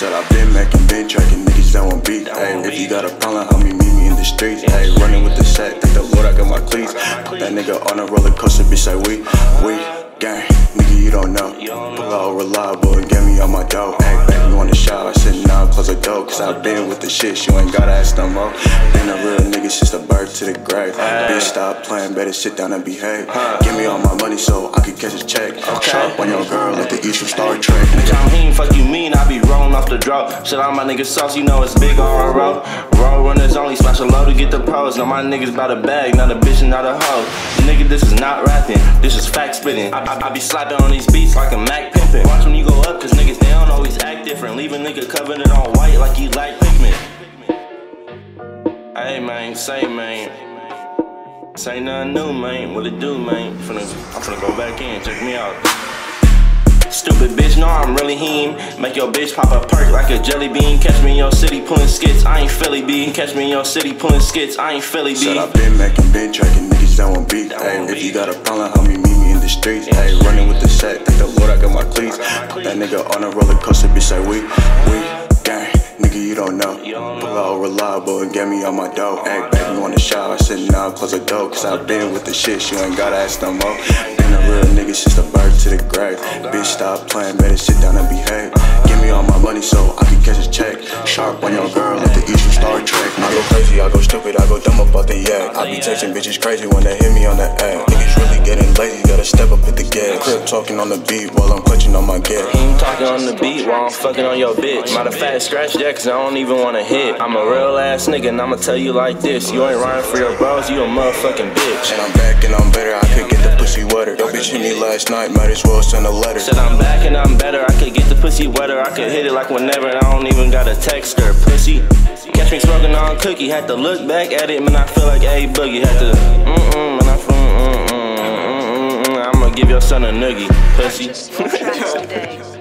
Said I've been making, been tracking niggas that won't beat. Hey, if you got a problem, homie, meet me in the streets. Hey, running with the set, thank the Lord I got my cleats. That nigga on a roller coaster, bitch, say we gang. Nigga, you don't know. Pull out reliable and get me on my dough. Hey, baby, want to shower? I said, nah, close the door. Cause I've been with the shit, you ain't gotta ask no more. Been a real nigga since the birth to the grave. Bitch, stop playing, better sit down and behave. Give me all my money so I can catch a check. Sharp on your girl like the East from Star Trek. Bitch, I'm Heem, fuck you mean, I be rolling off the drop. Shit on my niggas sauce, you know it's big on a road. Roll runners only, smash a load to get the pros. Know my niggas bout a bag, not a bitch and not a hoe. Nigga, this is not rapping, this is fact spitting. I be slapping on these beats like a Mac pimpin'. Watch when you go up, cause niggas, they don't always act different. Leave a nigga covered it on white like he like pigment. Hey man, say nothing new, man. What it do, man? I'm finna go back in, check me out. Stupid bitch, no, I'm really Heem. Make your bitch pop a perk like a jelly bean. Catch me in your city pulling skits, I ain't Philly B. Catch me in your city pulling skits, I ain't Philly B. Said I've been making, been tracking niggas that won't beat. Hey, if you got a problem, homie, meet me in the streets. Hey, running with the set, thank the Lord I got my cleats. That nigga on a roller coaster, bitch, say we gang. Nigga, you don't know. Pull out reliable and get me on my dough. Hey, baby, want to shower? I said, nah, close the door. Cause I've been with the shit, you ain't gotta ask no more. Been a real nigga since the birth to the grave. Bitch, stop playing, better sit down and behave. Give me all my money so I can catch a check. Sharp on your girl like the East from Star Trek. I go crazy, I go stupid, I go dumb about the yak. I be texting bitches crazy when they hit me on the app. Niggas really getting lazy, gotta step up at the gas. Crib talking on the beat while I'm clutching on my gas. Heem talking on the beat while I'm fucking on your bitch. Matter of fact, scratch that cause I don't even wanna hit. I'm a real ass nigga and I'ma tell you like this. You ain't riding for your bros, you a motherfucking bitch. And I'm back and I'm better, I could get the pussy wetter. Yo bitch hit me last night, might as well send a letter. Said I'm back and I'm better, I could get the pussy wetter. I could hit it like whenever and I don't even gotta text her, pussy. Catch me smoking on cookie, had to look back at it, man, I feel like A Boogie. Had to, man, I feel, I'ma give your son a noogie, pussy.